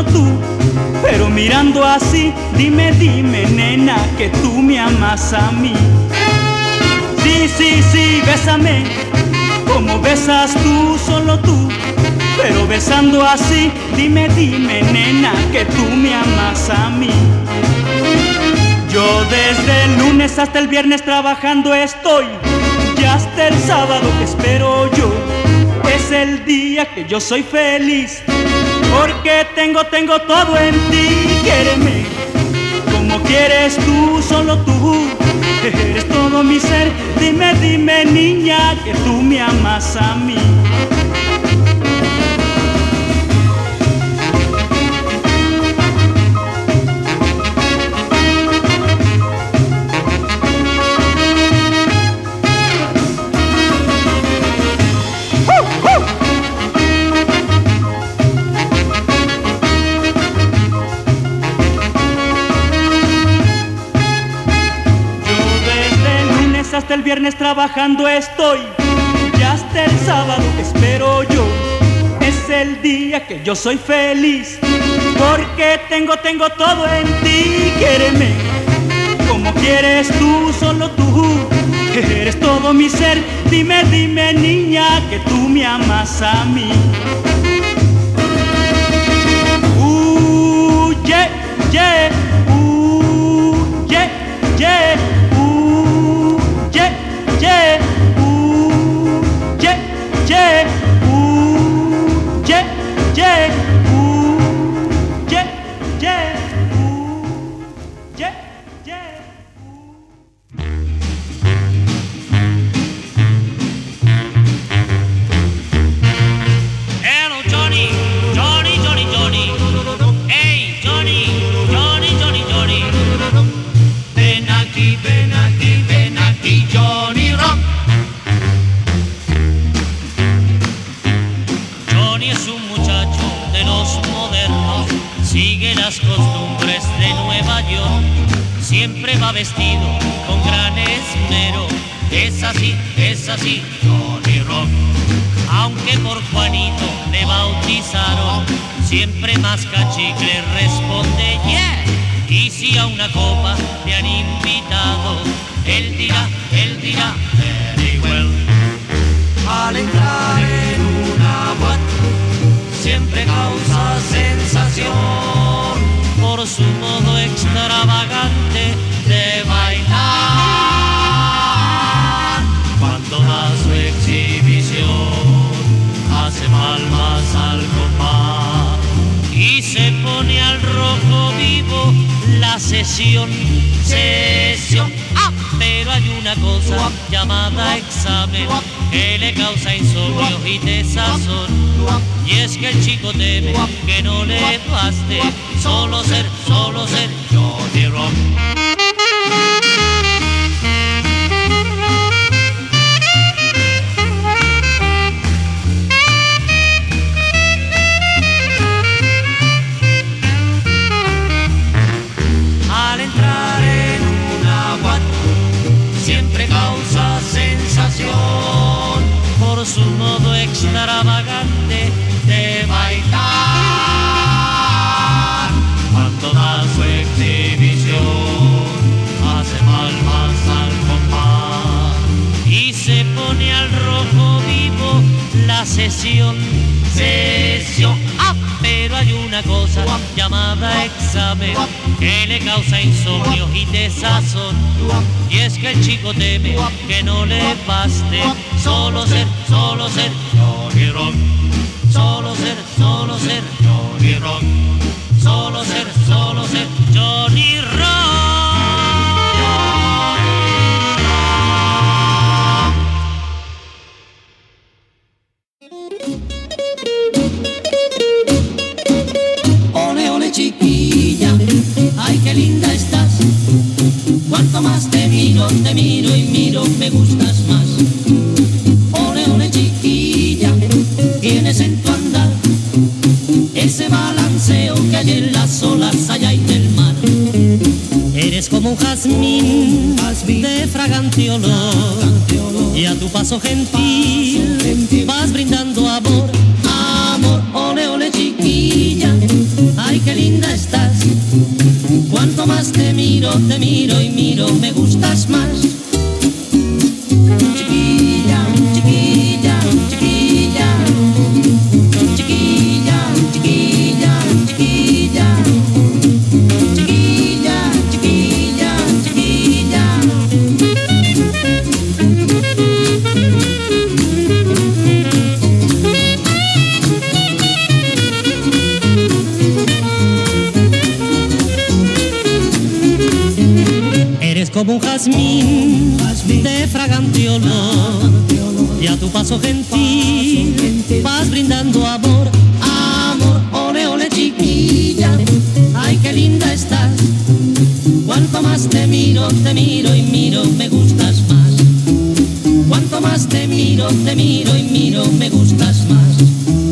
tú. Pero mirando así, dime, dime, nena, que tú me amas a mí. Sí, sí, sí, bésame, como besas tú, solo tú. Pero besando así, dime, dime, nena, que tú me amas a mí. Yo desde el lunes hasta el viernes trabajando estoy, y hasta el sábado que espero yo es el día que yo soy feliz, porque tengo todo en ti. Quiéreme como quieres tú, solo tú. Eres todo mi ser, dime, dime, niña, que tú me amas a mí. Hasta el viernes trabajando estoy, y hasta el sábado que espero yo es el día que yo soy feliz, porque tengo todo en ti. Quiéreme como quieres tú, solo tú. Eres todo mi ser, dime, dime, niña, que tú me amas a mí. Yeah, yeah, yeah, yeah. Yeah, yeah, yeah, yeah, yeah, yeah, yeah, yeah, yeah. Hello, Johnny, Johnny, Johnny, Johnny. Hey, Johnny, Johnny, Johnny, Johnny. Ven aquí, ven aquí, ven aquí, Johnny Rock. Johnny es un muchacho de los modernos, sigue las costumbres de Nueva York, siempre va vestido con gran esmero. Es así, Johnny Rock. Aunque por Juanito le bautizaron, siempre masca chicle, responde yeah. Y si a una copa le han invitado, él dirá, very well. Al entrar en una boate, siempre causa sensación por su modo extravagante de bailar. Cuando da su exhibición, hace palmas al compás y se pone al rojo vivo la sesión. Pero hay una cosa llamada examen que le causa insomnio y desazón, y es que el chico teme que no le baste solo ser Johnny Rock. Al entrar en una boate, siempre causa sensación por su modo extravagante de bailar. Cuando da su exhibición, hace palmas al compás y se pone al rojo vivo la sesión. Pero hay una cosa llamada examen que le causa insomnio y desazón, y es que el chico teme que no le baste solo ser Johnny Rock. Solo ser Johnny Rock. Solo ser Johnny Rock. Chiquilla, ay qué linda estás. Cuanto más te miro y miro, me gustas más. Ole, ole chiquilla, tienes en tu andar ese balanceo que hay en las olas allá en el mar. Eres como un jazmín de fragante olor, y a tu paso gentil vas brindando amor. Amor, ole, ole chiquilla, ay Cuanto más te miro y miro, me gustas más. Chiquilla, chiquilla, chiquilla, chiquilla, chiquilla, chiquilla, chiquilla, chiquilla, chiquilla. Eres como un jazmín de fragante olor, y a tu paso gentil vas brindando amor. Amor, ole, ole, chiquilla, ay, qué linda estás. Cuanto más te miro y miro, me gustas más. Cuanto más te miro y miro, me gustas más.